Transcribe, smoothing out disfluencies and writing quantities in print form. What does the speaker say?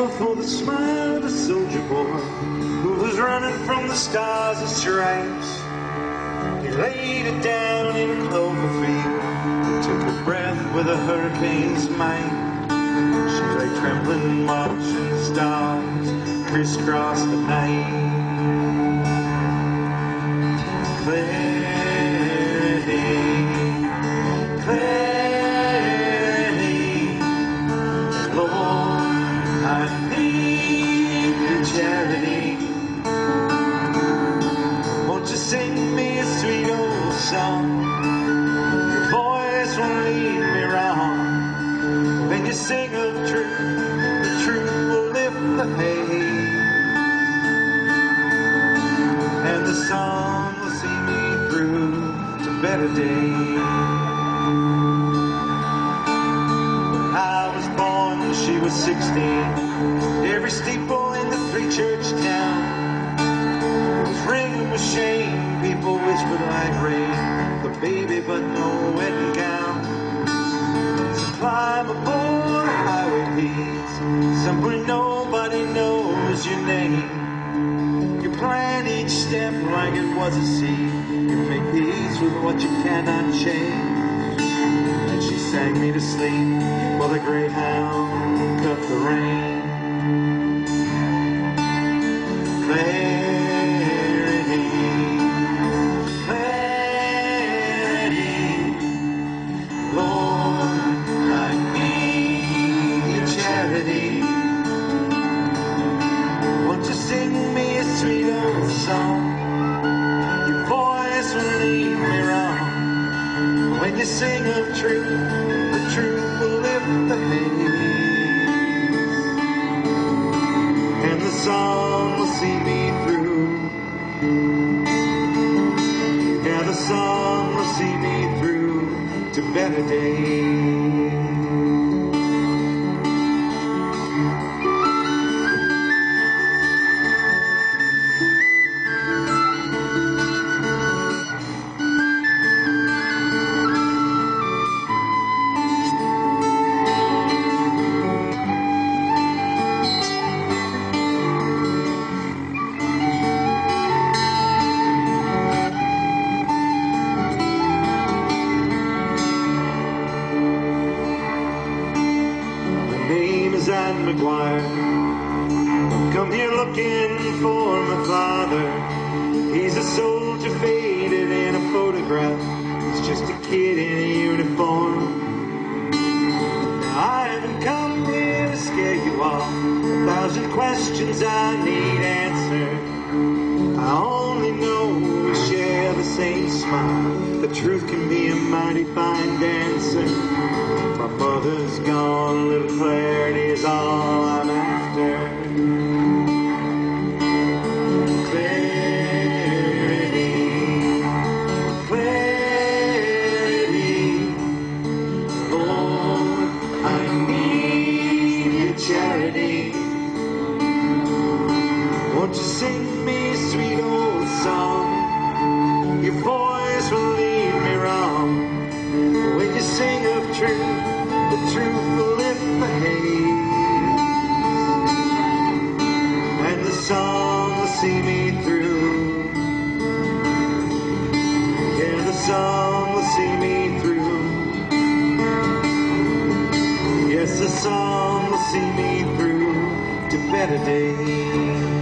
Or for the smile of a soldier boy who was running from the stars and stripes. He laid it down in a clover field and took a breath with a hurricane's might. She lay trembling, watching the stars crisscross the night. Clarity, clarity, Lord, I need your charity. Won't you sing me a sweet old song? Your voice won't lead me wrong. When you sing of truth, the truth will lift the haze, and the song will see me through to better days. When I was born, she was 16. Every steeple in the three-church town was ringing with shame. People whispered like rain, the baby but no wedding gown. So climb aboard a highway peace, somewhere nobody knows your name. You plant each step like it was a seed. You make peace with what you cannot change. And she sang me to sleep while the greyhound cut the rein. Clarity, clarity, Lord, I need your charity. Won't you sing me a sweet old song? Your voice will lead me wrong. When you sing of truth, the truth will lift the haze, and the song will see me through. Yeah, the song will see me through to better days. McGuire. Come here looking for my father. He's a soldier faded in a photograph. He's just a kid in a uniform. Now, I haven't come here to scare you off. 1,000 questions I need answered. I only know we share the same smile. The truth can be a mighty fine dancer. My mother's gone, a little clarity is all I'm after. Clarity, clarity, Lord, I need your charity. Won't you sing me a sweet old song? Your voice will lead me wrong. When you sing of truth, the truth will lift the haze, and the song will see me through. Yeah, the song will see me through. Yes, the song will see me through to better days.